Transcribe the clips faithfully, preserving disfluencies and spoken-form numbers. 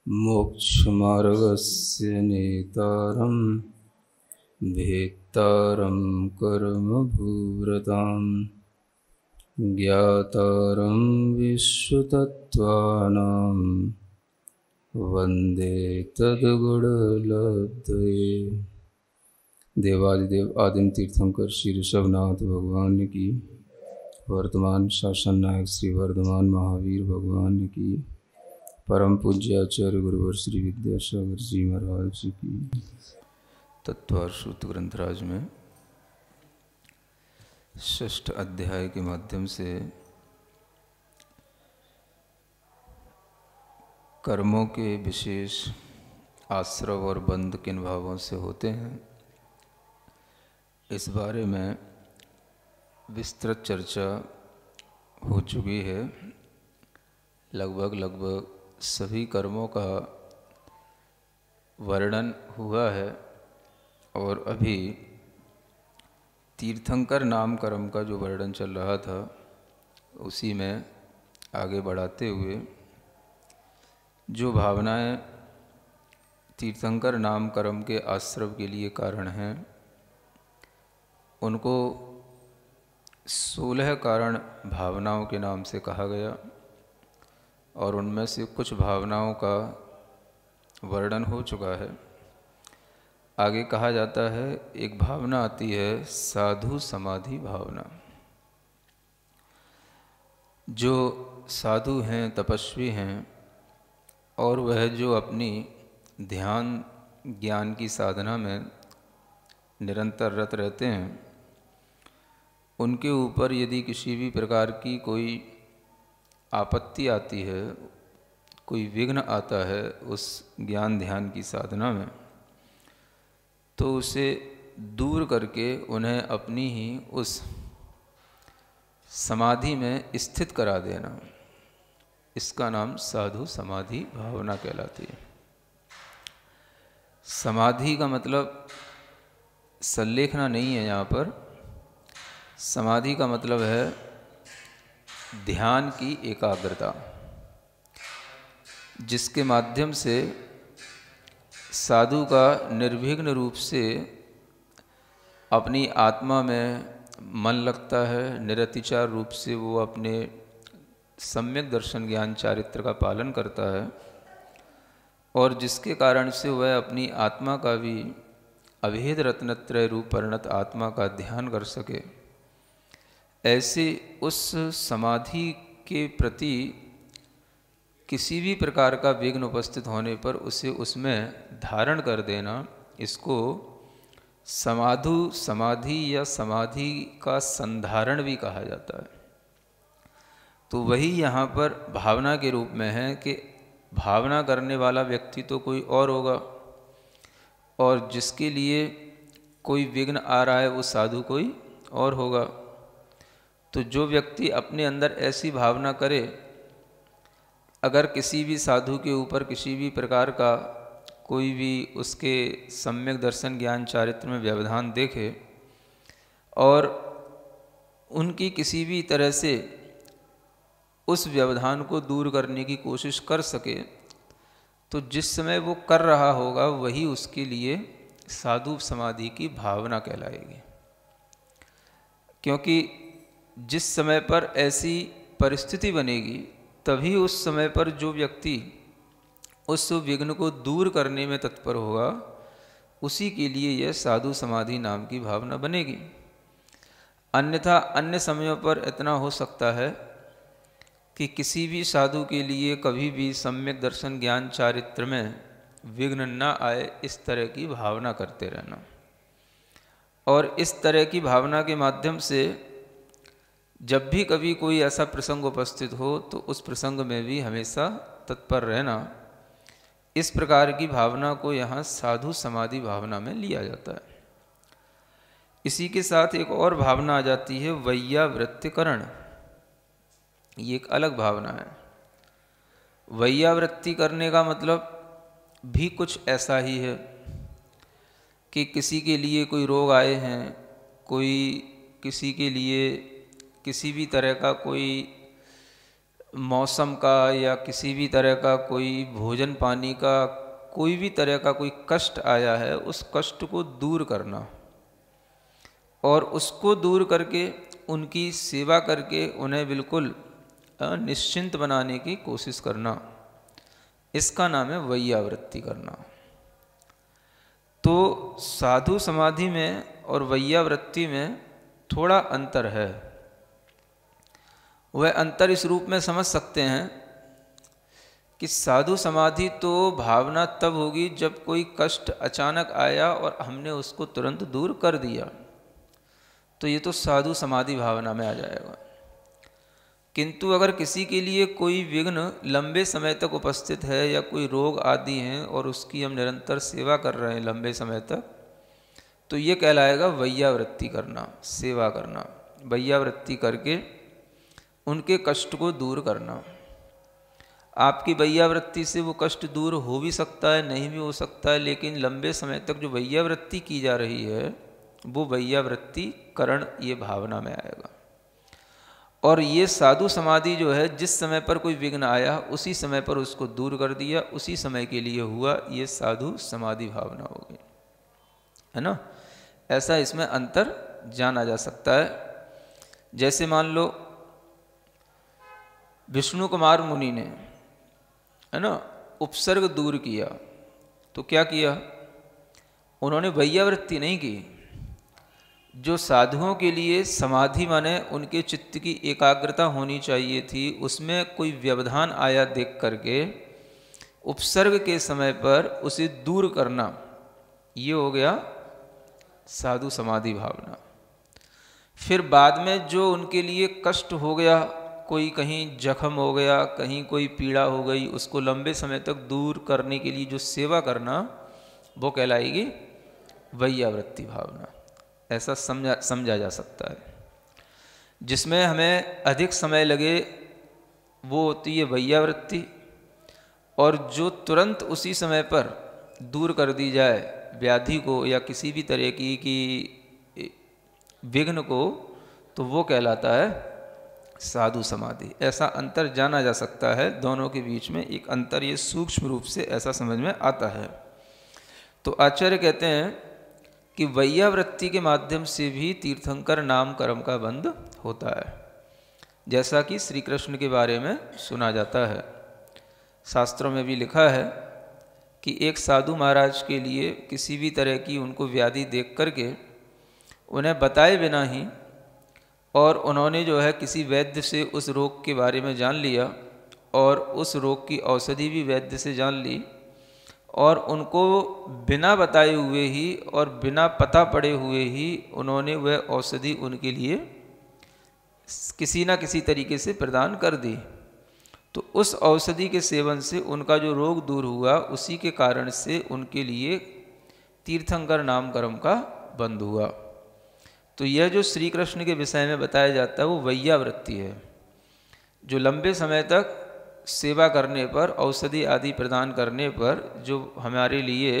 मोक्षमार्गस्य नेतारं भेत्तारं कर्मभूव्रतां ज्ञातारं विश्वतत्त्वानां वन्दे तद्गुणलब्धये। देवादिदेव आदिम तीर्थंकर श्री ऋषभनाथ भगवान की, वर्तमान शासन नायक श्री वर्धमान महावीर भगवान की, परम पूज्य आचार्य गुरुवर श्री विद्यासागर जी महाराज जी की। तत्वार सूत्र ग्रंथराज में षष्ठ अध्याय के माध्यम से कर्मों के विशेष आश्रव और बंध किन भावों से होते हैं, इस बारे में विस्तृत चर्चा हो चुकी है। लगभग लगभग सभी कर्मों का वर्णन हुआ है और अभी तीर्थंकर नाम कर्म का जो वर्णन चल रहा था उसी में आगे बढ़ाते हुए जो भावनाएं तीर्थंकर नाम कर्म के आश्रव के लिए कारण हैं उनको सोलह कारण भावनाओं के नाम से कहा गया और उनमें से कुछ भावनाओं का वर्णन हो चुका है। आगे कहा जाता है एक भावना आती है साधु समाधि भावना। जो साधु हैं, तपस्वी हैं और वह जो अपनी ध्यान ज्ञान की साधना में निरंतर रत रहते हैं, उनके ऊपर यदि किसी भी प्रकार की कोई आपत्ति आती है, कोई विघ्न आता है उस ज्ञान ध्यान की साधना में, तो उसे दूर करके उन्हें अपनी ही उस समाधि में स्थित करा देना, इसका नाम साधु समाधि भावना कहलाती है। समाधि का मतलब संलेखना नहीं है यहाँ पर। समाधि का मतलब है ध्यान की एकाग्रता, जिसके माध्यम से साधु का निर्विघ्न रूप से अपनी आत्मा में मन लगता है, निरतिचार रूप से वो अपने सम्यक दर्शन ज्ञान चारित्र का पालन करता है और जिसके कारण से वह अपनी आत्मा का भी अभेद रत्नत्रय रूप परिणत आत्मा का ध्यान कर सके। ऐसे उस समाधि के प्रति किसी भी प्रकार का विघ्न उपस्थित होने पर उसे उसमें धारण कर देना, इसको समाधु समाधि या समाधि का संधारण भी कहा जाता है। तो वही यहाँ पर भावना के रूप में है कि भावना करने वाला व्यक्ति तो कोई और होगा और जिसके लिए कोई विघ्न आ रहा है वो साधु कोई और होगा। तो जो व्यक्ति अपने अंदर ऐसी भावना करे, अगर किसी भी साधु के ऊपर किसी भी प्रकार का कोई भी उसके सम्यक दर्शन ज्ञान चारित्र में व्यवधान देखे और उनकी किसी भी तरह से उस व्यवधान को दूर करने की कोशिश कर सके, तो जिस समय वो कर रहा होगा वही उसके लिए साधु समाधि की भावना कहलाएगी। क्योंकि जिस समय पर ऐसी परिस्थिति बनेगी तभी उस समय पर जो व्यक्ति उस विघ्न को दूर करने में तत्पर होगा उसी के लिए यह साधु समाधि नाम की भावना बनेगी। अन्यथा अन्य समयों पर इतना हो सकता है कि किसी भी साधु के लिए कभी भी सम्यक दर्शन ज्ञान चारित्र में विघ्न न आए, इस तरह की भावना करते रहना। और इस तरह की भावना के माध्यम से जब भी कभी कोई ऐसा प्रसंग उपस्थित हो तो उस प्रसंग में भी हमेशा तत्पर रहना, इस प्रकार की भावना को यहाँ साधु समाधि भावना में लिया जाता है। इसी के साथ एक और भावना आ जाती है वैयावृत्तिकरण। ये एक अलग भावना है। वैयावृत्ति करने का मतलब भी कुछ ऐसा ही है कि किसी के लिए कोई रोग आए हैं, कोई किसी के लिए किसी भी तरह का कोई मौसम का या किसी भी तरह का कोई भोजन पानी का कोई भी तरह का कोई कष्ट आया है, उस कष्ट को दूर करना और उसको दूर करके उनकी सेवा करके उन्हें बिल्कुल निश्चिंत बनाने की कोशिश करना, इसका नाम है वैयावृत्ति करना। तो साधु समाधि में और वैयावृत्ति में थोड़ा अंतर है। वह अंतर इस रूप में समझ सकते हैं कि साधु समाधि तो भावना तब होगी जब कोई कष्ट अचानक आया और हमने उसको तुरंत दूर कर दिया, तो ये तो साधु समाधि भावना में आ जाएगा। किंतु अगर किसी के लिए कोई विघ्न लंबे समय तक उपस्थित है या कोई रोग आदि हैं और उसकी हम निरंतर सेवा कर रहे हैं लंबे समय तक, तो ये कहलाएगा वैयावृत्ति करना, सेवा करना। वैयावृत्ति करके उनके कष्ट को दूर करना। आपकी वैयावृत्ति से वो कष्ट दूर हो भी सकता है, नहीं भी हो सकता है, लेकिन लंबे समय तक जो वैयावृत्ति की जा रही है वो वैयावृत्ति करण ये भावना में आएगा। और ये साधु समाधि जो है, जिस समय पर कोई विघ्न आया उसी समय पर उसको दूर कर दिया, उसी समय के लिए हुआ, ये साधु समाधि भावना हो गई, है ना। ऐसा इसमें अंतर जाना जा सकता है। जैसे मान लो विष्णु कुमार मुनि ने, है ना, उपसर्ग दूर किया, तो क्या किया उन्होंने? वैयावृत्ति नहीं की। जो साधुओं के लिए समाधि माने उनके चित्त की एकाग्रता होनी चाहिए थी, उसमें कोई व्यवधान आया देख करके उपसर्ग के समय पर उसे दूर करना, ये हो गया साधु समाधि भावना। फिर बाद में जो उनके लिए कष्ट हो गया, कोई कहीं जख्म हो गया, कहीं कोई पीड़ा हो गई, उसको लंबे समय तक दूर करने के लिए जो सेवा करना, वो कहलाएगी वैयावृत्ति भावना। ऐसा समझा समझा जा सकता है। जिसमें हमें अधिक समय लगे वो होती है वैयावृत्ति, और जो तुरंत उसी समय पर दूर कर दी जाए व्याधि को या किसी भी तरह की की विघ्न को, तो वो कहलाता है साधु समाधि। ऐसा अंतर जाना जा सकता है। दोनों के बीच में एक अंतर, ये सूक्ष्म रूप से ऐसा समझ में आता है। तो आचार्य कहते हैं कि वैयावृत्ति के माध्यम से भी तीर्थंकर नाम कर्म का बंध होता है, जैसा कि श्री कृष्ण के बारे में सुना जाता है। शास्त्रों में भी लिखा है कि एक साधु महाराज के लिए किसी भी तरह की उनको व्याधि देख करके उन्हें बताए बिना ही, और उन्होंने जो है किसी वैद्य से उस रोग के बारे में जान लिया और उस रोग की औषधि भी वैद्य से जान ली, और उनको बिना बताए हुए ही और बिना पता पड़े हुए ही उन्होंने वह औषधि उनके लिए किसी ना किसी तरीके से प्रदान कर दी। तो उस औषधि के सेवन से उनका जो रोग दूर हुआ, उसी के कारण से उनके लिए तीर्थंकर नाम कर्म का बंध हुआ। तो यह जो श्री कृष्ण के विषय में बताया जाता है वो वैयावृत्ति है, जो लंबे समय तक सेवा करने पर, औषधि आदि प्रदान करने पर जो हमारे लिए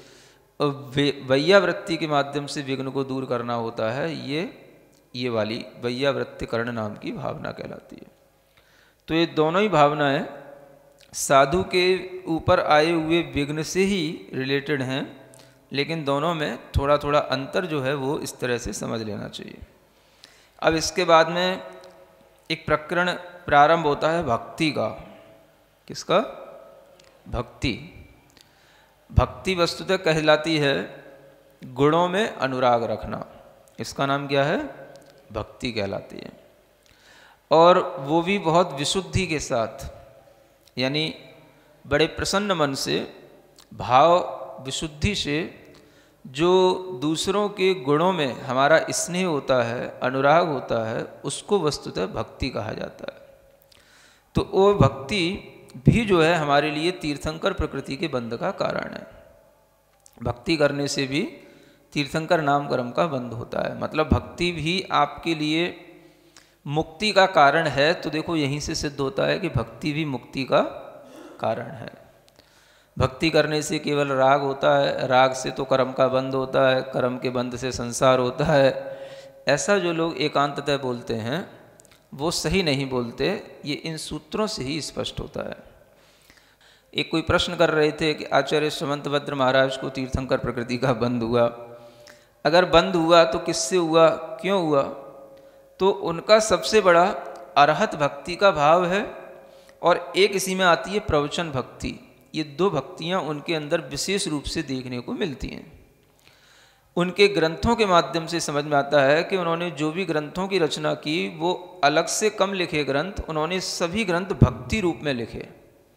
वैयावृत्ति के माध्यम से विघ्न को दूर करना होता है, ये ये वाली वैयावृत्ति करण नाम की भावना कहलाती है। तो ये दोनों ही भावनाएं साधु के ऊपर आए हुए विघ्न से ही रिलेटेड हैं, लेकिन दोनों में थोड़ा थोड़ा अंतर जो है वो इस तरह से समझ लेना चाहिए। अब इसके बाद में एक प्रकरण प्रारंभ होता है भक्ति का। किसका? भक्ति। भक्ति वस्तुतः कहलाती है गुणों में अनुराग रखना। इसका नाम क्या है? भक्ति कहलाती है। और वो भी बहुत विशुद्धि के साथ, यानी बड़े प्रसन्न मन से, भाव विशुद्धि से, जो दूसरों के गुणों में हमारा स्नेह होता है, अनुराग होता है, उसको वस्तुतः भक्ति कहा जाता है। तो वो भक्ति भी जो है हमारे लिए तीर्थंकर प्रकृति के बंध का कारण है। भक्ति करने से भी तीर्थंकर नाम कर्म का बंध होता है। मतलब भक्ति भी आपके लिए मुक्ति का कारण है। तो देखो यहीं से सिद्ध होता है कि भक्ति भी मुक्ति का कारण है। भक्ति करने से केवल राग होता है, राग से तो कर्म का बंध होता है, कर्म के बंध से संसार होता है। ऐसा जो लोग एकांततः बोलते हैं वो सही नहीं बोलते, ये इन सूत्रों से ही स्पष्ट होता है। एक कोई प्रश्न कर रहे थे कि आचार्य समंतभद्र महाराज को तीर्थंकर प्रकृति का बंध हुआ, अगर बंध हुआ तो किससे हुआ, क्यों हुआ? तो उनका सबसे बड़ा अरहत भक्ति का भाव है और एक इसी में आती है प्रवचन भक्ति। ये दो भक्तियाँ उनके अंदर विशेष रूप से देखने को मिलती हैं। उनके ग्रंथों के माध्यम से समझ में आता है कि उन्होंने जो भी ग्रंथों की रचना की वो अलग से कम लिखे ग्रंथ, उन्होंने सभी ग्रंथ भक्ति रूप में लिखे,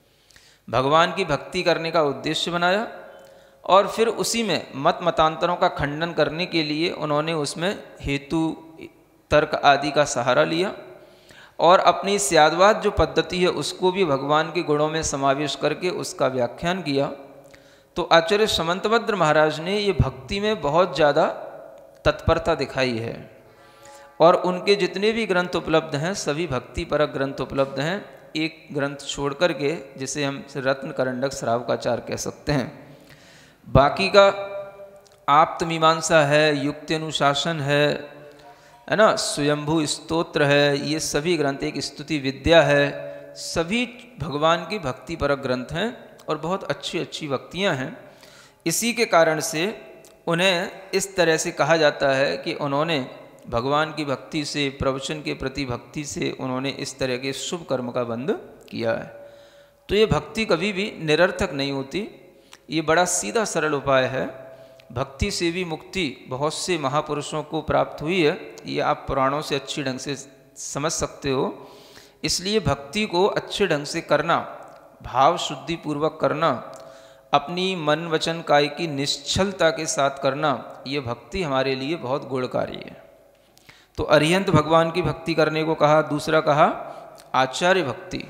भगवान की भक्ति करने का उद्देश्य बनाया और फिर उसी में मत मतांतरों का खंडन करने के लिए उन्होंने उसमें हेतु तर्क आदि का सहारा लिया और अपनी स्यादवाद जो पद्धति है उसको भी भगवान के गुणों में समावेश करके उसका व्याख्यान किया। तो आचार्य समंतभद्र महाराज ने ये भक्ति में बहुत ज़्यादा तत्परता दिखाई है और उनके जितने भी ग्रंथ उपलब्ध हैं सभी भक्ति परक ग्रंथ उपलब्ध हैं, एक ग्रंथ छोड़ करके जिसे हम रत्न करंडक श्रावकाचार कह सकते हैं। बाकी का आप्त मीमांसा है, युक्ति अनुशासन है है ना, स्वयंभू स्तोत्र है, ये सभी ग्रंथ, एक स्तुति विद्या है, सभी भगवान की भक्ति परक ग्रंथ हैं और बहुत अच्छी अच्छी भक्तियां हैं। इसी के कारण से उन्हें इस तरह से कहा जाता है कि उन्होंने भगवान की भक्ति से, प्रवचन के प्रति भक्ति से उन्होंने इस तरह के शुभ कर्म का बंध किया है। तो ये भक्ति कभी भी निरर्थक नहीं होती, ये बड़ा सीधा सरल उपाय है। भक्ति से भी मुक्ति बहुत से महापुरुषों को प्राप्त हुई है, ये आप पुराणों से अच्छी ढंग से समझ सकते हो। इसलिए भक्ति को अच्छे ढंग से करना, भाव शुद्धि पूर्वक करना, अपनी मन वचन काय की निश्चलता के साथ करना, ये भक्ति हमारे लिए बहुत गुणकारी है। तो अरिहंत भगवान की भक्ति करने को कहा। दूसरा कहा आचार्य भक्ति।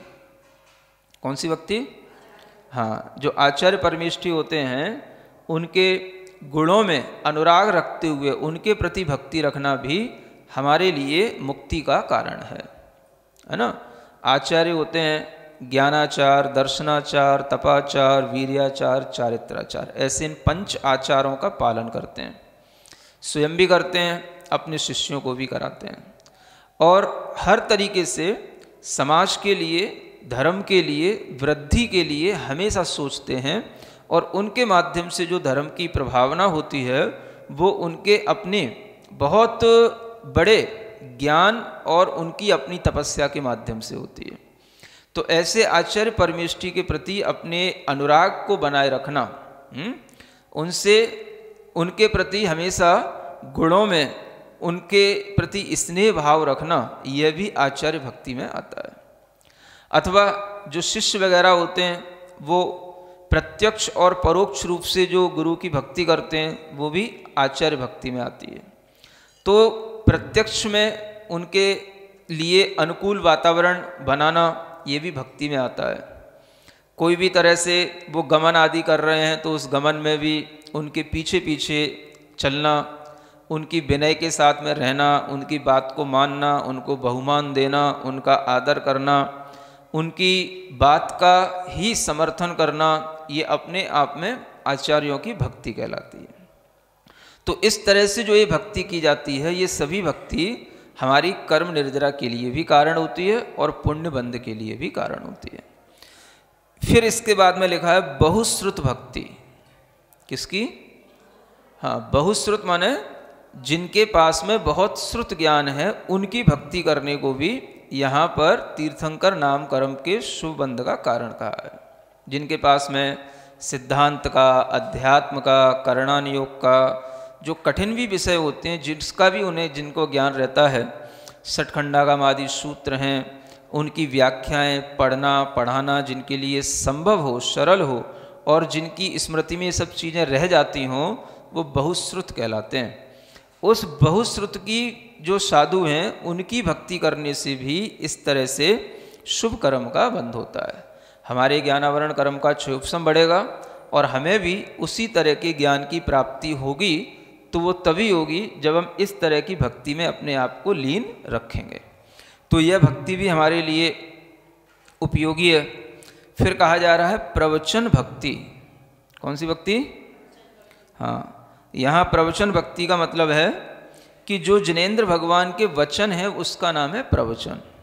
कौन सी भक्ति? हाँ, जो आचार्य परमेष्ठी होते हैं उनके गुणों में अनुराग रखते हुए उनके प्रति भक्ति रखना भी हमारे लिए मुक्ति का कारण है, है ना। आचार्य होते हैं ज्ञानाचार, दर्शनाचार, तपाचार, वीर्याचार, चारित्राचार, ऐसे इन पंच आचारों का पालन करते हैं, स्वयं भी करते हैं, अपने शिष्यों को भी कराते हैं और हर तरीके से समाज के लिए, धर्म के लिए, वृद्धि के लिए हमेशा सोचते हैं और उनके माध्यम से जो धर्म की प्रभावना होती है वो उनके अपने बहुत बड़े ज्ञान और उनकी अपनी तपस्या के माध्यम से होती है। तो ऐसे आचार्य परमेष्ठी के प्रति अपने अनुराग को बनाए रखना, हुँ? उनसे उनके प्रति हमेशा गुणों में उनके प्रति स्नेह भाव रखना, यह भी आचार्य भक्ति में आता है। अथवा जो शिष्य वगैरह होते हैं वो प्रत्यक्ष और परोक्ष रूप से जो गुरु की भक्ति करते हैं वो भी आचार्य भक्ति में आती है। तो प्रत्यक्ष में उनके लिए अनुकूल वातावरण बनाना, ये भी भक्ति में आता है। कोई भी तरह से वो गमन आदि कर रहे हैं तो उस गमन में भी उनके पीछे पीछे चलना, उनकी विनय के साथ में रहना, उनकी बात को मानना, उनको बहुमान देना, उनका आदर करना, उनकी बात का ही समर्थन करना, ये अपने आप में आचार्यों की भक्ति कहलाती है। तो इस तरह से जो ये भक्ति की जाती है, ये सभी भक्ति हमारी कर्म निर्जरा के लिए भी कारण होती है और पुण्य बंध के लिए भी कारण होती है। फिर इसके बाद में लिखा है बहुश्रुत भक्ति। किसकी? हाँ, बहुश्रुत माने जिनके पास में बहुत श्रुत ज्ञान है उनकी भक्ति करने को भी यहाँ पर तीर्थंकर नाम कर्म के शुभ बंध का कारण कहा है। जिनके पास में सिद्धांत का, अध्यात्म का, करणानियोग का जो कठिन भी विषय होते हैं, जिसका भी उन्हें जिनको ज्ञान रहता है, षटखंडागम आदि सूत्र हैं, उनकी व्याख्याएं पढ़ना पढ़ाना जिनके लिए संभव हो, सरल हो और जिनकी स्मृति में ये सब चीज़ें रह जाती हों, वो बहुश्रुत कहलाते हैं। उस बहुश्रुत की जो साधु हैं उनकी भक्ति करने से भी इस तरह से शुभ कर्म का बंध होता है। हमारे ज्ञानावरण कर्म का क्षोभसम बढ़ेगा और हमें भी उसी तरह के ज्ञान की प्राप्ति होगी। तो वो तभी होगी जब हम इस तरह की भक्ति में अपने आप को लीन रखेंगे। तो यह भक्ति भी हमारे लिए उपयोगी है। फिर कहा जा रहा है प्रवचन भक्ति। कौन सी भक्ति? हाँ, यहाँ प्रवचन भक्ति का मतलब है कि जो जिनेंद्र भगवान के वचन है उसका नाम है प्रवचन।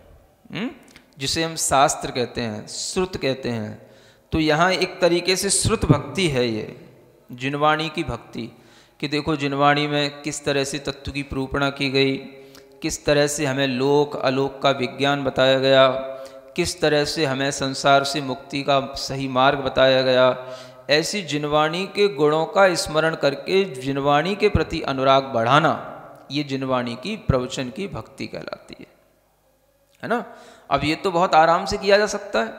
हुँ? जिसे हम शास्त्र कहते हैं, श्रुत कहते हैं। तो यहाँ एक तरीके से श्रुत भक्ति है ये, जिनवाणी की भक्ति, कि देखो जिनवाणी में किस तरह से तत्व की प्रूपणा की गई, किस तरह से हमें लोक अलोक का विज्ञान बताया गया, किस तरह से हमें संसार से मुक्ति का सही मार्ग बताया गया। ऐसी जिनवाणी के गुणों का स्मरण करके जिनवाणी के प्रति अनुराग बढ़ाना, ये जिनवाणी की प्रवचन की भक्ति कहलाती है, है ना। अब ये तो बहुत आराम से किया जा सकता है।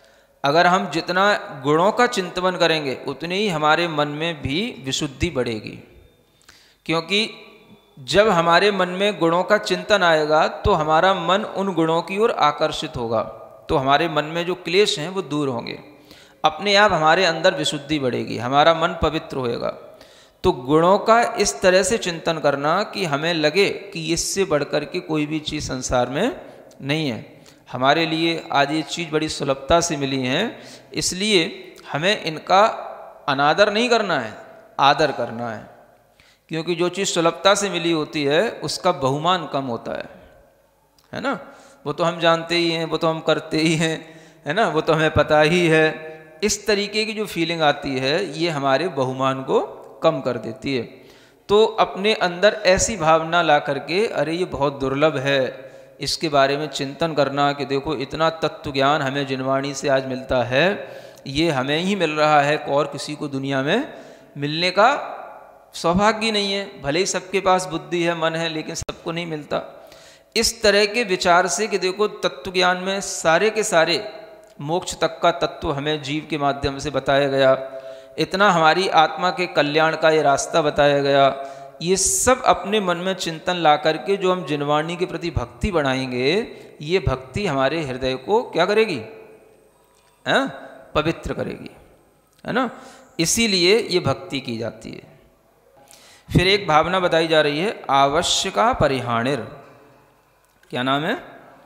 अगर हम जितना गुणों का चिंतन करेंगे उतनी ही हमारे मन में भी विशुद्धि बढ़ेगी, क्योंकि जब हमारे मन में गुणों का चिंतन आएगा तो हमारा मन उन गुणों की ओर आकर्षित होगा, तो हमारे मन में जो क्लेश हैं वो दूर होंगे, अपने आप हमारे अंदर विशुद्धि बढ़ेगी, हमारा मन पवित्र होएगा। तो गुणों का इस तरह से चिंतन करना कि हमें लगे कि इससे बढ़कर के कोई भी चीज़ संसार में नहीं है। हमारे लिए आज ये चीज़ बड़ी सुलभता से मिली है, इसलिए हमें इनका अनादर नहीं करना है, आदर करना है। क्योंकि जो चीज़ सुलभता से मिली होती है उसका बहुमान कम होता है, है ना। वो तो हम जानते ही हैं, वो तो हम करते ही हैं, है ना, वो तो हमें पता ही है। इस तरीके की जो फीलिंग आती है ये हमारे बहुमान को कम कर देती है। तो अपने अंदर ऐसी भावना ला करके, अरे ये बहुत दुर्लभ है, इसके बारे में चिंतन करना कि देखो इतना तत्व ज्ञान हमें जिनवाणी से आज मिलता है, ये हमें ही मिल रहा है, और किसी को दुनिया में मिलने का सौभाग्य नहीं है। भले ही सबके पास बुद्धि है, मन है, लेकिन सबको नहीं मिलता। इस तरह के विचार से कि देखो तत्व ज्ञान में सारे के सारे मोक्ष तक का तत्व हमें जीव के माध्यम से बताया गया, इतना हमारी आत्मा के कल्याण का ये रास्ता बताया गया, ये सब अपने मन में चिंतन ला करके जो हम जिनवाणी के प्रति भक्ति बढ़ाएंगे, ये भक्ति हमारे हृदय को क्या करेगी, है? पवित्र करेगी, है ना। इसीलिए ये भक्ति की जाती है। फिर एक भावना बताई जा रही है, आवश्यका परिहानिर। क्या नाम है?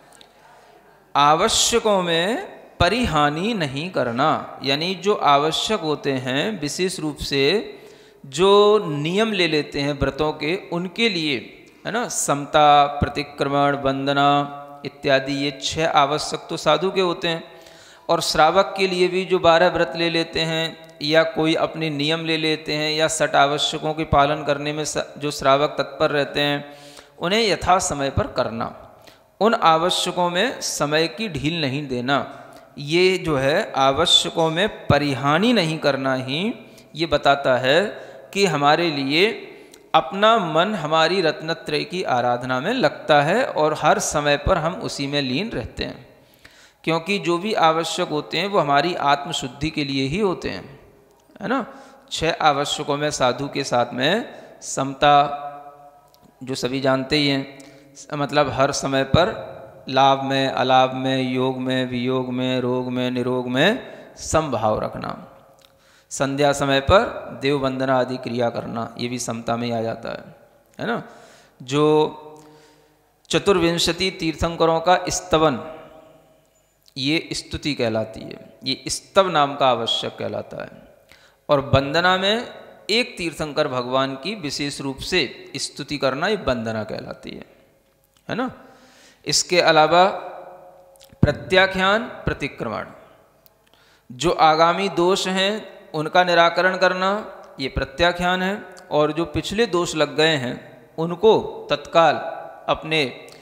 आवश्यकों में परिहानि नहीं करना, यानी जो आवश्यक होते हैं, विशेष रूप से जो नियम ले लेते हैं व्रतों के, उनके लिए, है ना, समता, प्रतिक्रमण, वंदना इत्यादि, ये छह आवश्यक तो साधु के होते हैं। और श्रावक के लिए भी जो बारह व्रत ले लेते हैं या कोई अपने नियम ले लेते हैं या सठ आवश्यकों के पालन करने में जो श्रावक तत्पर रहते हैं, उन्हें यथा समय पर करना, उन आवश्यकों में समय की ढील नहीं देना, ये जो है आवश्यकों में परिहानि नहीं करना ही ये बताता है कि हमारे लिए अपना मन हमारी रत्नत्रय की आराधना में लगता है और हर समय पर हम उसी में लीन रहते हैं। क्योंकि जो भी आवश्यक होते हैं वो हमारी आत्मशुद्धि के लिए ही होते हैं, है ना। छह आवश्यकों में साधु के साथ में समता, जो सभी जानते ही हैं, मतलब हर समय पर लाभ में, अलाभ में, योग में, वियोग में, रोग में, निरोग में समभाव रखना, संध्या समय पर देव वंदना आदि क्रिया करना, ये भी समता में ही आ जाता है, है ना। जो चतुर्विंशति तीर्थंकरों का स्तवन, ये स्तुति कहलाती है, ये स्तव नाम का आवश्यक कहलाता है। और वंदना में एक तीर्थंकर भगवान की विशेष रूप से स्तुति करना, ये वंदना कहलाती है, है ना। इसके अलावा प्रत्याख्यान, प्रतिक्रमण, जो आगामी दोष हैं उनका निराकरण करना, ये प्रत्याख्यान है। और जो पिछले दोष लग गए हैं उनको तत्काल अपने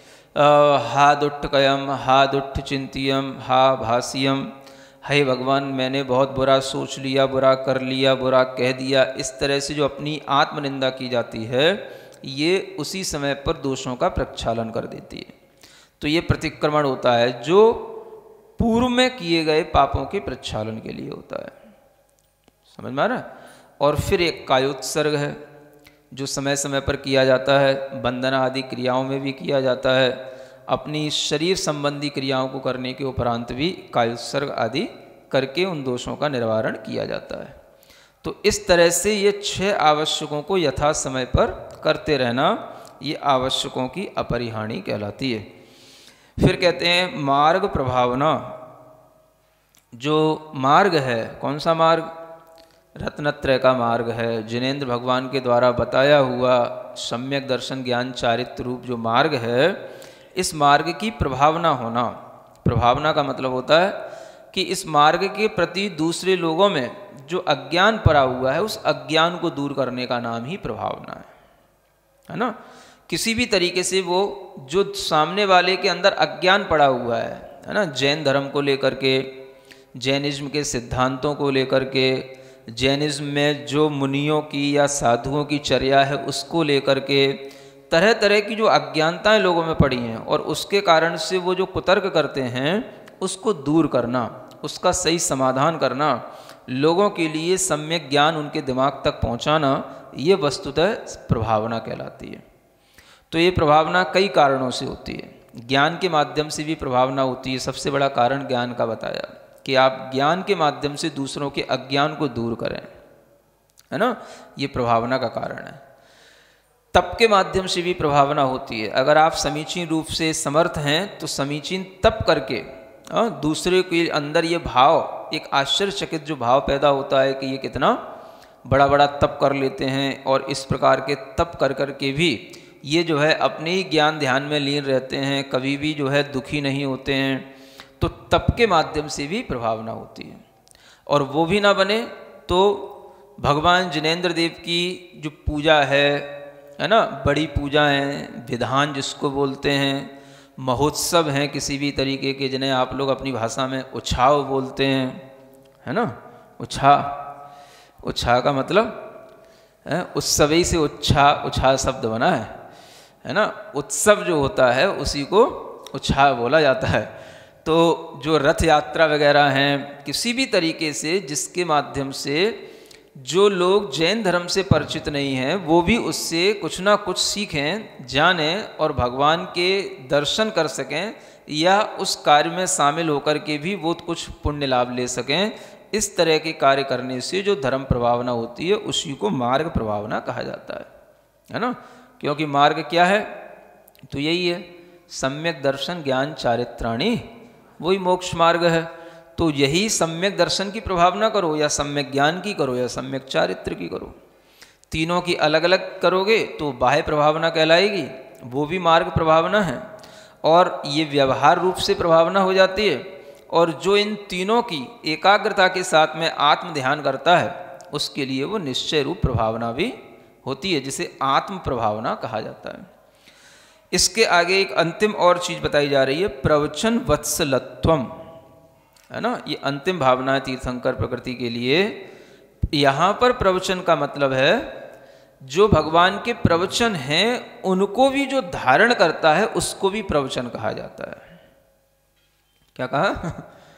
हा दुट्टकयम, हा दुट्ठ चिंतियम, हा भासियम, हे भगवान मैंने बहुत बुरा सोच लिया, बुरा कर लिया, बुरा कह दिया, इस तरह से जो अपनी आत्मनिंदा की जाती है, ये उसी समय पर दोषों का प्रक्षालन कर देती है। तो ये प्रतिक्रमण होता है जो पूर्व में किए गए पापों के प्रक्षालन के लिए होता है, समझ में आ रहा है। और फिर एक कायोत्सर्ग है जो समय समय पर किया जाता है, वंदना आदि क्रियाओं में भी किया जाता है, अपनी शरीर संबंधी क्रियाओं को करने के उपरांत भी कायोत्सर्ग आदि करके उन दोषों का निवारण किया जाता है। तो इस तरह से ये छह आवश्यकों को यथा समय पर करते रहना, ये आवश्यकों की अपरिहानि कहलाती है। फिर कहते हैं मार्ग प्रभावना, जो मार्ग है, कौन सा मार्ग? रत्नत्रय का मार्ग है, जिनेंद्र भगवान के द्वारा बताया हुआ सम्यक दर्शन ज्ञान चारित्र रूप जो मार्ग है, इस मार्ग की प्रभावना होना। प्रभावना का मतलब होता है कि इस मार्ग के प्रति दूसरे लोगों में जो अज्ञान पड़ा हुआ है, उस अज्ञान को दूर करने का नाम ही प्रभावना है, है ना। किसी भी तरीके से वो जो सामने वाले के अंदर अज्ञान पड़ा हुआ है, है ना, जैन धर्म को लेकर के, जैनिज्म के सिद्धांतों को लेकर के, जैनिज्म में जो मुनियों की या साधुओं की चर्या है उसको लेकर के, तरह तरह की जो अज्ञानताएं लोगों में पड़ी हैं और उसके कारण से वो जो कुतर्क करते हैं उसको दूर करना, उसका सही समाधान करना, लोगों के लिए सम्यक ज्ञान उनके दिमाग तक पहुंचाना, ये वस्तुतः प्रभावना कहलाती है। तो ये प्रभावना कई कारणों से होती है। ज्ञान के माध्यम से भी प्रभावना होती है। सबसे बड़ा कारण ज्ञान का बताया कि आप ज्ञान के माध्यम से दूसरों के अज्ञान को दूर करें, है ना, ये प्रभावना का कारण है। तप के माध्यम से भी प्रभावना होती है। अगर आप समीचीन रूप से समर्थ हैं तो समीचीन तप करके आ, दूसरे के अंदर ये भाव, एक आश्चर्यचकित जो भाव पैदा होता है कि ये कितना बड़ा बड़ा तप कर लेते हैं, और इस प्रकार के तप कर कर के भी ये जो है अपने ही ज्ञान ध्यान में लीन रहते हैं, कभी भी जो है दुखी नहीं होते हैं। तो तप के माध्यम से भी प्रभावना होती है। और वो भी ना बने तो भगवान जिनेंद्र देव की जो पूजा है, है ना, बड़ी पूजा है, विधान जिसको बोलते हैं, महोत्सव हैं किसी भी तरीके के, जिन्हें आप लोग अपनी भाषा में उत्साह बोलते हैं, है ना, उत्साह। उत्साह का मतलब है उत्सवी से उत्साह, उत्साह शब्द बना है, है ना। उत्सव जो होता है उसी को उत्साह बोला जाता है। तो जो रथ यात्रा वगैरह हैं, किसी भी तरीके से जिसके माध्यम से जो लोग जैन धर्म से परिचित नहीं हैं वो भी उससे कुछ ना कुछ सीखें, जानें और भगवान के दर्शन कर सकें, या उस कार्य में शामिल होकर के भी वो कुछ पुण्य लाभ ले सकें। इस तरह के कार्य करने से जो धर्म प्रभावना होती है उसी को मार्ग प्रभावना कहा जाता है, है ना। क्योंकि मार्ग क्या है, तो यही है सम्यक दर्शन ज्ञान चारित्राणी, वही मोक्ष मार्ग है। तो यही सम्यक दर्शन की प्रभावना करो, या सम्यक ज्ञान की करो, या सम्यक चारित्र की करो। तीनों की अलग अलग करोगे तो बाह्य प्रभावना कहलाएगी, वो भी मार्ग प्रभावना है, और ये व्यवहार रूप से प्रभावना हो जाती है। और जो इन तीनों की एकाग्रता के साथ में आत्म ध्यान करता है उसके लिए वो निश्चय रूप प्रभावना भी होती है, जिसे आत्म प्रभावना कहा जाता है। इसके आगे एक अंतिम और चीज बताई जा रही है, प्रवचन वत्सलत्वम, है ना। ये अंतिम भावना है तीर्थंकर प्रकृति के लिए। यहाँ पर प्रवचन का मतलब है जो भगवान के प्रवचन हैं उनको भी जो धारण करता है उसको भी प्रवचन कहा जाता है। क्या कहा?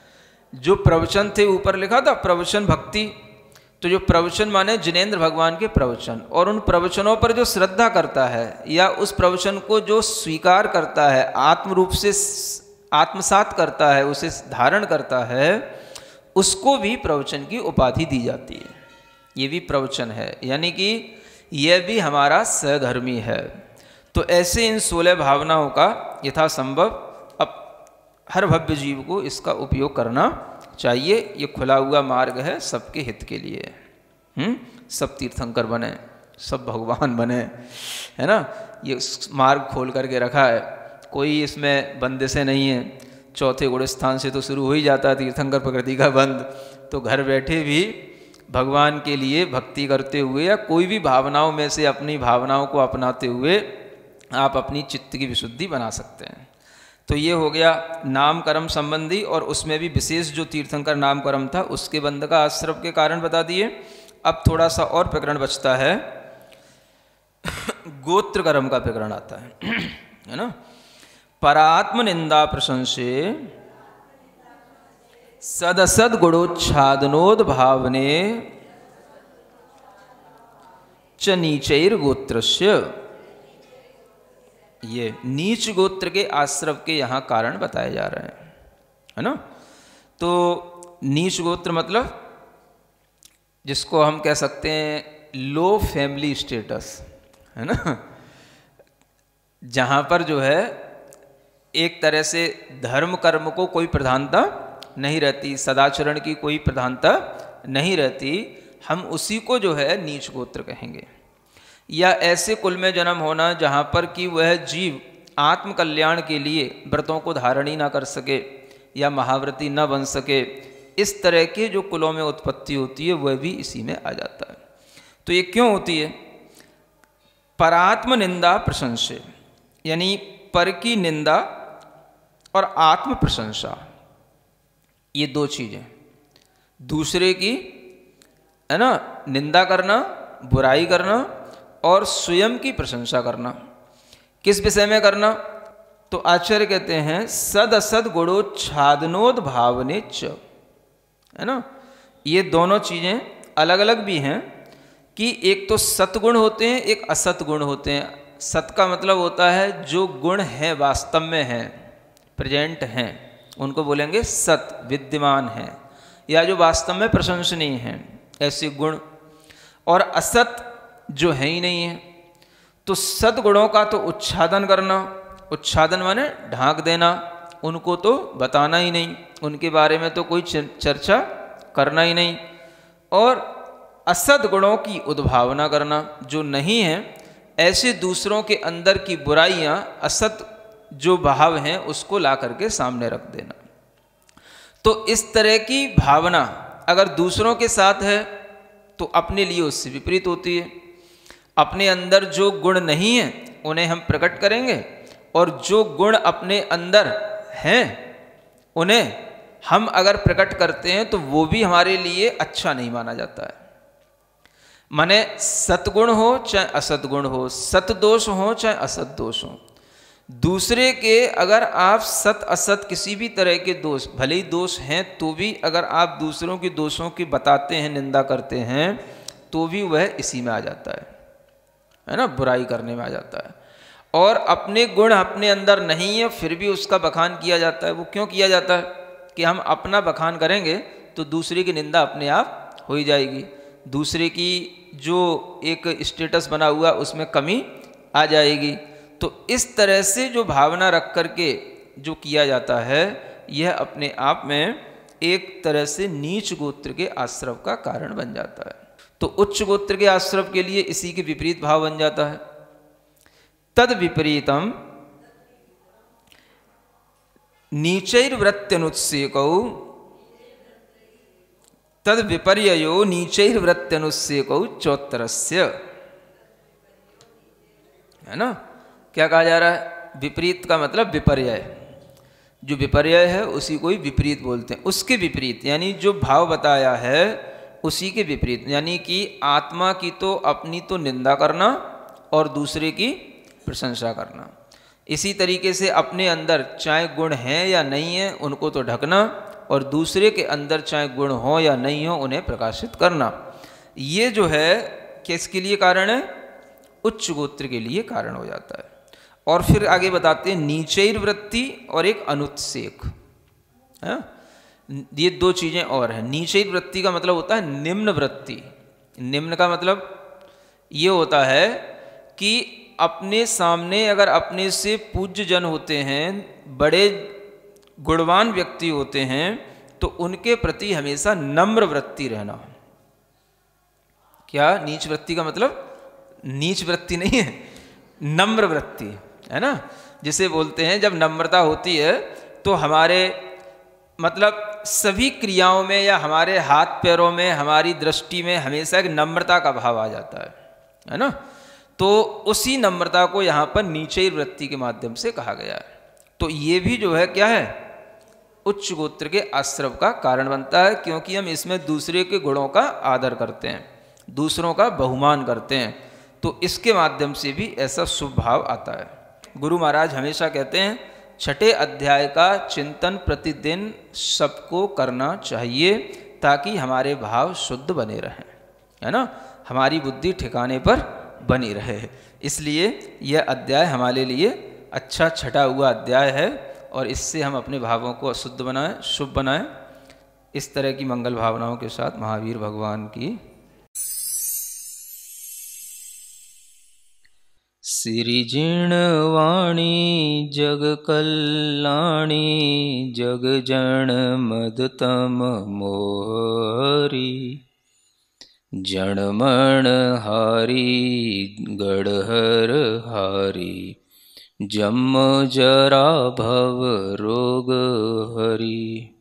जो प्रवचन थे, ऊपर लिखा था प्रवचन भक्ति, तो जो प्रवचन माने जिनेंद्र भगवान के प्रवचन, और उन प्रवचनों पर जो श्रद्धा करता है या उस प्रवचन को जो स्वीकार करता है, आत्म रूप से आत्मसात करता है, उसे धारण करता है, उसको भी प्रवचन की उपाधि दी जाती है। ये भी प्रवचन है, यानी कि यह भी हमारा सहधर्मी है। तो ऐसे इन सोलह भावनाओं का यथासंभव अब हर भव्य जीव को इसका उपयोग करना चाहिए। ये खुला हुआ मार्ग है सबके हित के लिए। हम्म सब तीर्थंकर बने, सब भगवान बने, है ना। ये मार्ग खोल करके रखा है, कोई इसमें बंदिशें नहीं है। चौथे गुण स्थान से तो शुरू हो ही जाता है तीर्थंकर प्रकृति का बंद। तो घर बैठे भी भगवान के लिए भक्ति करते हुए या कोई भी भावनाओं में से अपनी भावनाओं को अपनाते हुए आप अपनी चित्त की विशुद्धि बना सकते हैं। तो ये हो गया नाम कर्म संबंधी, और उसमें भी विशेष जो तीर्थंकर नाम कर्म था उसके बंध का आश्रम के कारण बता दिए। अब थोड़ा सा और प्रकरण बचता है, गोत्र कर्म का प्रकरण आता है, है ना। परात्म निंदा प्रशंसे सदसद गुणोच्छादनोद भावने च नीचैर गोत्रस्य। ये नीच गोत्र के आश्रव के यहाँ कारण बताए जा रहे हैं, है ना। तो नीच गोत्र मतलब जिसको हम कह सकते हैं लो फैमिली स्टेटस, है ना, जहाँ पर जो है एक तरह से धर्म कर्म को कोई प्रधानता नहीं रहती, सदाचरण की कोई प्रधानता नहीं रहती, हम उसी को जो है नीच गोत्र कहेंगे। या ऐसे कुल में जन्म होना जहाँ पर कि वह जीव आत्म कल्याण के लिए व्रतों को धारण ही ना कर सके या महाव्रती न बन सके, इस तरह के जो कुलों में उत्पत्ति होती है वह भी इसी में आ जाता है। तो ये क्यों होती है? परात्म निंदा प्रशंसे, यानी पर की निंदा और आत्म प्रशंसा, ये दो चीज़ें, दूसरे की है ना निंदा करना, बुराई करना और स्वयं की प्रशंसा करना। किस विषय में करना? तो आचार्य कहते हैं सद असद गुणोच्छादनोद भावने च, है ना। ये दोनों चीज़ें अलग अलग भी हैं कि एक तो सतगुण होते हैं, एक असत गुण होते हैं। सत का मतलब होता है जो गुण है वास्तव में हैं, प्रेजेंट हैं, उनको बोलेंगे सत, विद्यमान हैं, या जो वास्तव में प्रशंसनीय हैं ऐसे गुण। और असत जो है ही नहीं है। तो सद्गुणों का तो उच्छादन करना, उच्छादन माने ढांक देना, उनको तो बताना ही नहीं, उनके बारे में तो कोई चर्चा करना ही नहीं। और असद गुणों की उद्भावना करना, जो नहीं है ऐसे दूसरों के अंदर की बुराइयां, असत जो भाव हैं उसको ला करके सामने रख देना। तो इस तरह की भावना अगर दूसरों के साथ है तो अपने लिए उससे विपरीत होती है। अपने अंदर जो गुण नहीं है उन्हें हम प्रकट करेंगे, और जो गुण अपने अंदर हैं उन्हें हम अगर प्रकट करते हैं तो वो भी हमारे लिए अच्छा नहीं माना जाता है। माने सतगुण हो चाहे असतगुण हो, सत दोष हो चाहे असत दोष हो, दूसरे के अगर आप सत असत किसी भी तरह के दोष, भले ही दोष हैं तो भी अगर आप दूसरों के दोषों की बताते हैं, निंदा करते हैं, तो भी वह इसी में आ जाता है, है ना, बुराई करने में आ जाता है। और अपने गुण अपने अंदर नहीं है फिर भी उसका बखान किया जाता है। वो क्यों किया जाता है? कि हम अपना बखान करेंगे तो दूसरे की निंदा अपने आप हो ही जाएगी, दूसरे की जो एक स्टेटस बना हुआ उसमें कमी आ जाएगी। तो इस तरह से जो भावना रख करके जो किया जाता है, यह अपने आप में एक तरह से नीच गोत्र के आश्रव का कारण बन जाता है। तो उच्च गोत्र के आश्रव के लिए इसी के विपरीत भाव बन जाता है। तद विपरीतम नीचैर्वृत्त्यनुत्सेकौ, तद विपर्ययो नीचैर्वृत्त्यनुत्सेकौ चौत्तरस्य, है ना। क्या कहा जा रहा है? विपरीत का मतलब विपर्यय, जो विपर्यय है उसी को ही विपरीत बोलते हैं। उसके विपरीत यानी जो भाव बताया है उसी के विपरीत, यानी कि आत्मा की तो अपनी तो निंदा करना और दूसरे की प्रशंसा करना। इसी तरीके से अपने अंदर चाहे गुण हैं या नहीं है उनको तो ढकना, और दूसरे के अंदर चाहे गुण हो या नहीं हो उन्हें प्रकाशित करना। ये जो है किसके लिए कारण है? उच्च गोत्र के लिए कारण हो जाता है। और फिर आगे बताते हैं नीचैर वृत्ति और एक अनुत्सेक, है? ये दो चीज़ें और हैं। नीचैर वृत्ति का मतलब होता है निम्न वृत्ति। निम्न का मतलब ये होता है कि अपने सामने अगर अपने से पूज्य जन होते हैं, बड़े गुणवान व्यक्ति होते हैं, तो उनके प्रति हमेशा नम्र वृत्ति रहना। क्या नीच वृत्ति का मतलब? नीच वृत्ति नहीं है, नम्र वृत्ति, है ना। जिसे बोलते हैं जब नम्रता होती है तो हमारे मतलब सभी क्रियाओं में या हमारे हाथ पैरों में, हमारी दृष्टि में हमेशा एक नम्रता का भाव आ जाता है, है ना। तो उसी नम्रता को यहाँ पर नीचे वृत्ति के माध्यम से कहा गया है। तो ये भी जो है क्या है? उच्च गोत्र के आश्रव का कारण बनता है, क्योंकि हम इसमें दूसरे के गुणों का आदर करते हैं, दूसरों का बहुमान करते हैं, तो इसके माध्यम से भी ऐसा शुभ भाव आता है। गुरु महाराज हमेशा कहते हैं छठे अध्याय का चिंतन प्रतिदिन सबको करना चाहिए, ताकि हमारे भाव शुद्ध बने रहें, है ना, हमारी बुद्धि ठिकाने पर बनी रहे। इसलिए यह अध्याय हमारे लिए अच्छा छटा हुआ अध्याय है, और इससे हम अपने भावों को शुद्ध बनाएं, शुभ बनाएं। इस तरह की मंगल भावनाओं के साथ महावीर भगवान की सिरिजिण वाणी जग कल्याणी, जग जन मदतम मोहरी, जनमण हारी गढ़हर हारी, जन्म जरा भव रोग हरि।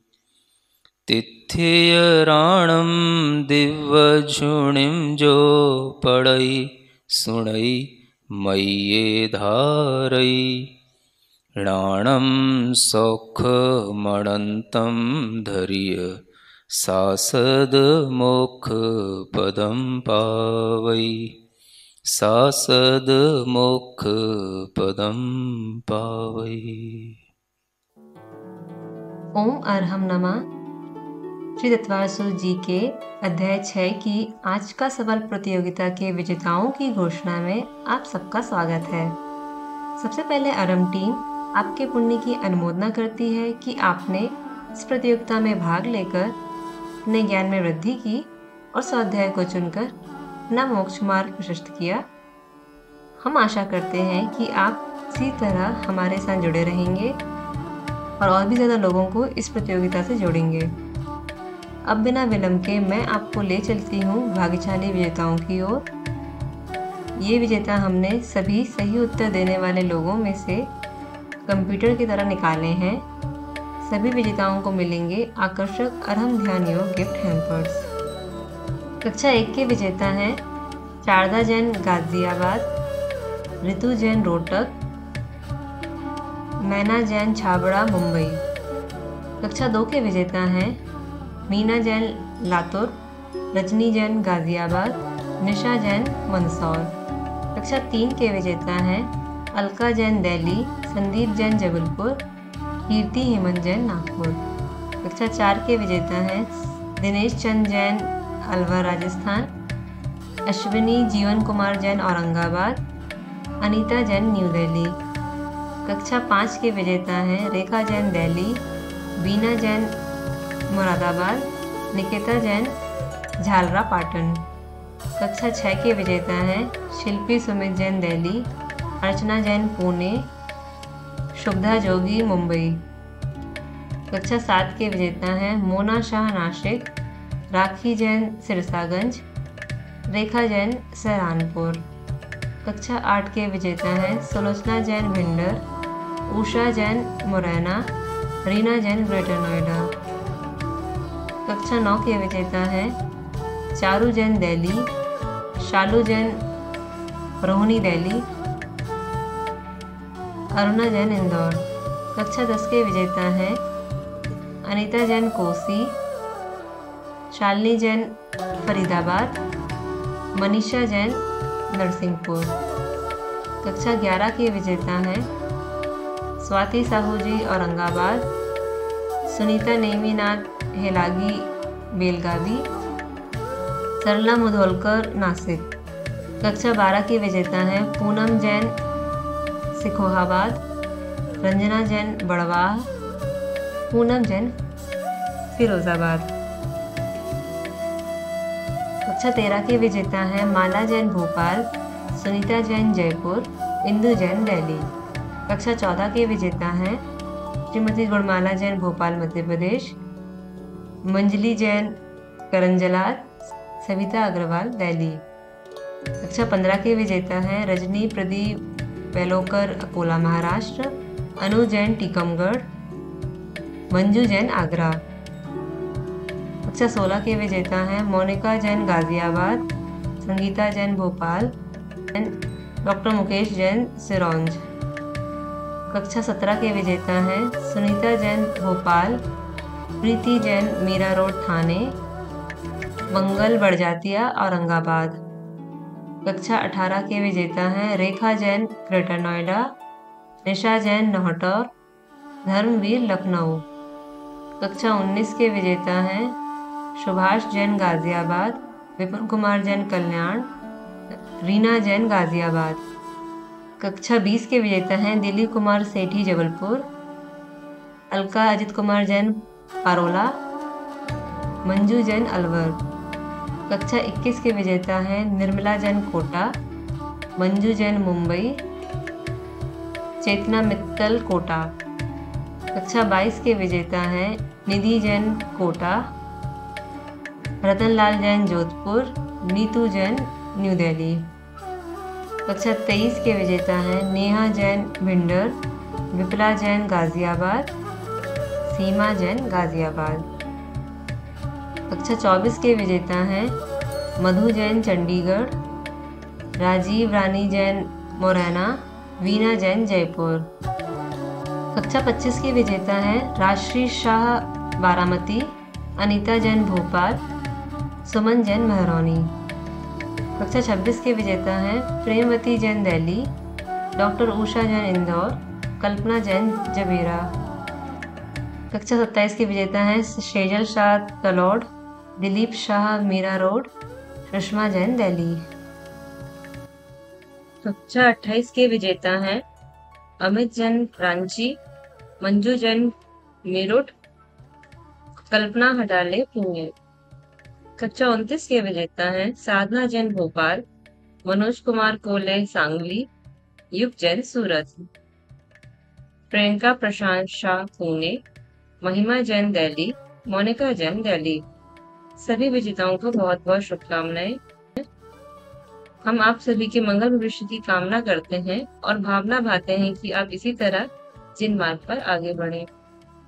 तिथियराणम दिव्य झुणिम जो पढ़ई सुणई मय्ये धारई। राणम सौख मणंतम धरिय सासद मोक्ष पदम पावई। सासद मोक्ष पदम पावई। ओम अरहम नमः। श्री दत्तवासु जी के अध्याय छः की आज का सवाल प्रतियोगिता के विजेताओं की घोषणा में आप सबका स्वागत है। सबसे पहले अरहम टीम आपके पुण्य की अनुमोदना करती है कि आपने इस प्रतियोगिता में भाग लेकर अपने ज्ञान में वृद्धि की और स्वाध्याय को चुनकर अपना मोक्ष मार्ग प्रशस्त किया। हम आशा करते हैं कि आप इसी तरह हमारे साथ जुड़े रहेंगे और और भी ज़्यादा लोगों को इस प्रतियोगिता से जोड़ेंगे। अब बिना विलंब के मैं आपको ले चलती हूँ भाग्यशाली विजेताओं की ओर। ये विजेता हमने सभी सही उत्तर देने वाले लोगों में से कंप्यूटर की तरह निकाले हैं। सभी विजेताओं को मिलेंगे आकर्षक अरहम ध्यान योग गिफ्ट हैम्पर्स। कक्षा एक के विजेता हैं शारदा जैन गाजियाबाद, ऋतु जैन रोहतक, मैना जैन छाबड़ा मुंबई। कक्षा दो के विजेता हैं मीना जैन लातूर, रजनी जैन गाजियाबाद, निशा जैन मंदसौर। कक्षा तीन के विजेता हैं अलका जैन दिल्ली, संदीप जैन जबलपुर, कीर्ति हेमंत जैन नागपुर। कक्षा चार के विजेता हैं दिनेश चंद जैन अलवर राजस्थान, अश्विनी जीवन कुमार जैन औरंगाबाद, अनीता जैन न्यू दिल्ली। कक्षा पाँच के विजेता हैं रेखा जैन दिल्ली, बीना जैन मुरादाबाद, निकिता जैन झालरा पाटन। कक्षा छः के विजेता हैं शिल्पी सुमित जैन दिल्ली, अर्चना जैन पुणे, शुभदा जोगी मुंबई। कक्षा सात के विजेता हैं मोना शाह नासिक, राखी जैन सिरसागंज, रेखा जैन सहारनपुर। कक्षा आठ के विजेता हैं सुलोचना जैन भिंडर, उषा जैन मुरैना, रीना जैन ग्रेटर नोएडा। कक्षा नौ के विजेता हैं चारू जैन दिल्ली, शालू जैन रोहिणी दिल्ली, अरुणा जैन इंदौर। कक्षा दस के विजेता हैं अनीता जैन कोसी, शालिनी जैन फरीदाबाद, मनीषा जैन नरसिंहपुर। कक्षा ग्यारह के विजेता हैं स्वाति साहू जी औरंगाबाद, सुनीता नेमीनाथ हेलागी बेलगावी, सरला मुधोलकर नासिक। कक्षा बारह के विजेता हैं पूनम जैन सिखोहाबाद, रंजना जैन बड़वाह, पूनम जैन फिरोजाबाद। कक्षा तेरह के विजेता हैं माला जैन भोपाल, सुनीता जैन जयपुर, इंदु जैन दिल्ली। कक्षा चौदह के विजेता हैं श्रीमती गुणमाला जैन भोपाल मध्य प्रदेश, मंजली जैन करंजलाल, सविता अग्रवाल दिल्ली। कक्षा पंद्रह के विजेता हैं रजनी प्रदीप बेलोकर अकोला महाराष्ट्र, अनु जैन टीकमगढ़, मंजू जैन आगरा। कक्षा सोलह के विजेता हैं मोनिका जैन गाजियाबाद, संगीता जैन भोपाल, डॉक्टर मुकेश जैन सिरौंज। कक्षा सत्रह के विजेता हैं सुनीता जैन भोपाल, प्रीति जैन मीरा रोड थाने, मंगल बड़जातिया औरंगाबाद। कक्षा अठारह के विजेता हैं रेखा जैन ग्रेटर नोएडा, निशा जैन नौहटौर, धर्मवीर लखनऊ। कक्षा उन्नीस के विजेता हैं सुभाष जैन गाजियाबाद, विपुल कुमार जैन कल्याण, रीना जैन गाजियाबाद। कक्षा बीस के विजेता हैं दिलीप कुमार सेठी जबलपुर, अलका अजित कुमार जैन पारोला, मंजू जैन अलवर। कक्षा इक्कीस के विजेता हैं निर्मला जैन कोटा, मंजू जैन मुंबई, चेतना मित्तल कोटा। कक्षा बाईस के विजेता हैं निधि जैन कोटा, रतनलाल जैन जोधपुर, नीतू जैन न्यू दिल्ली। कक्षा तेईस के विजेता हैं नेहा जैन भिंडर, विपला जैन गाजियाबाद, सीमा जैन गाजियाबाद। कक्षा चौबीस के विजेता हैं मधु जैन चंडीगढ़, राजीव रानी जैन मोरैना, वीना जैन जयपुर। कक्षा पच्चीस के विजेता हैं राजश्री शाह बारामती, अनीता जैन भोपाल, सुमन जैन महरौनी। कक्षा छब्बीस के विजेता हैं प्रेमवती जैन दिल्ली, डॉक्टर उषा जैन इंदौर, कल्पना जैन जबीरा। कक्षा सत्ताईस के विजेता हैं शेजल शाह तलौड़, दिलीप शाह मीरा रोड, सुषमा जैन दिल्ली। कक्षा अट्ठाईस के विजेता हैं अमित जैन रांची, मंजू जैन मेरठ, कल्पना हडाले पुणे। कक्षा उनतीस के विजेता हैं साधना जैन भोपाल, मनोज कुमार कोले सांगली, युग जैन सूरत, प्रियंका प्रशांत शाह पुणे, महिमा जैन दिल्ली, मोनिका जैन दिल्ली। सभी विजेताओं को बहुत बहुत शुभकामनाएं। हम आप सभी के मंगल भविष्य की कामना करते हैं और भावना भाते हैं कि आप इसी तरह जिन मार्ग पर आगे बढ़ें।